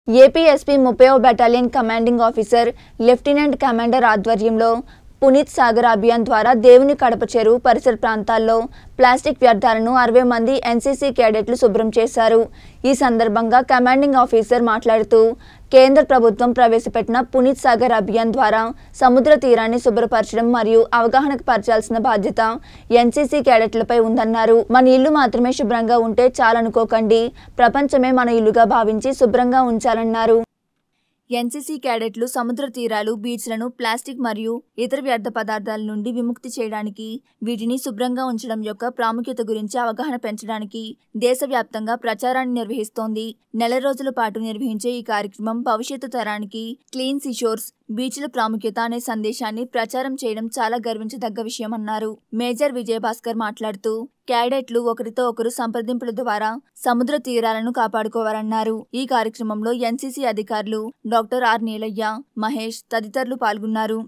AP SP 30వ battalion commanding officer lieutenant commander ఆధ్వర్యంలో పునీత్ సాగర్ అభియాన్ ద్వారా దేవుని కడప చెరువు పరిసర ప్రాంతాల్లో ప్లాస్టిక్ వ్యర్థాలను 60 మంది ఎన్సీసీ క్యాడెట్లు శుభ్రం చేశారు। ఈ సందర్భంగా కమాండింగ్ ఆఫీసర్ మాట్లాడుతూ కేంద్ర ప్రభుత్వం ప్రవేశపెట్టిన పునీత్ సాగర్ అభియాన్ ద్వారా సముద్ర తీరాన్ని శుభ్రపరచడం మరియు అవగాహనకు పరచాల్సిన బాధ్యత ఎన్సీసీ క్యాడెట్లపై ఉందన్నారు। మన ఇల్లు మాత్రమే శుభ్రంగా ఉంటే చాలనుకోకండి, ప్రపంచమే మన ఇల్లుగా భావించి శుభ్రంగా ఉంచాలన్నారు। ఎన్సీసీ క్యాడెట్లు సముద్ర తీరాలు, బీచ్లను ప్లాస్టిక్ మరియు ఇతర వ్యర్థ పదార్థాల నుండి విముక్తి చేయడానికి, వీటిని శుభ్రంగా ఉంచడం యొక్క ప్రాముఖ్యత గురించి అవగాహన పెంచడానికి దేశవ్యాప్తంగా ప్రచారాన్ని నిర్వహిస్తోంది। నెల రోజుల పాటు నిర్వహించే ఈ కార్యక్రమం భవిష్యత్తు తరానికి క్లీన్ సీషోర్స్, బీచ్ల ప్రాముఖ్యత అనే సందేశాన్ని ప్రచారం చేయడం చాలా గర్వించదగ్గ విషయమన్నారు। మేజర్ విజయభాస్కర్ మాట్లాడుతూ క్యాడెట్లు ఒకరితో ఒకరు సంప్రదింపుల ద్వారా సముద్ర తీరాలను కాపాడుకోవాలన్నారు। ఈ కార్యక్రమంలో ఎన్సీసీ అధికారులు డాక్టర్ ఆర్ నీలయ్య, మహేష్ తదితరులు పాల్గొన్నారు।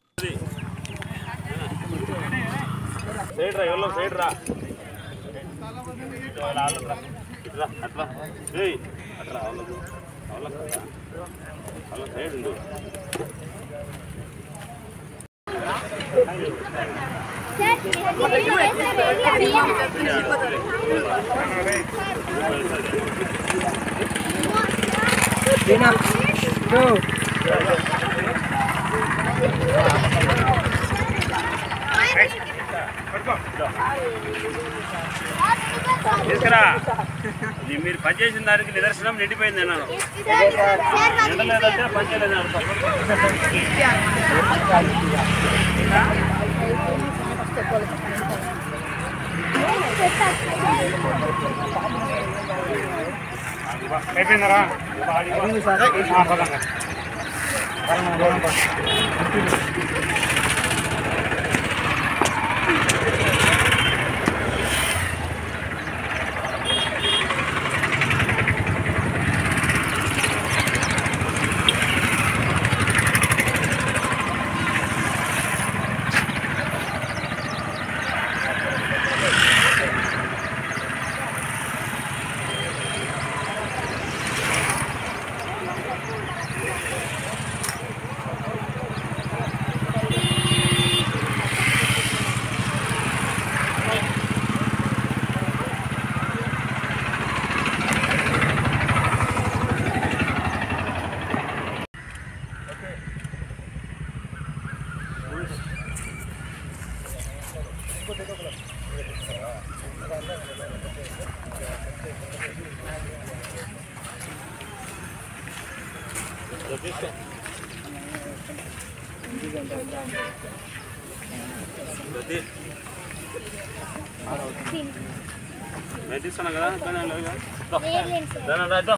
మీరు పనిచేసిన దానికి నిదర్శనం నిండిపోయింది అన్నాను। నిండలేదంటే పని చేయలేదు। అయిపోయిందరా मैं तीसरा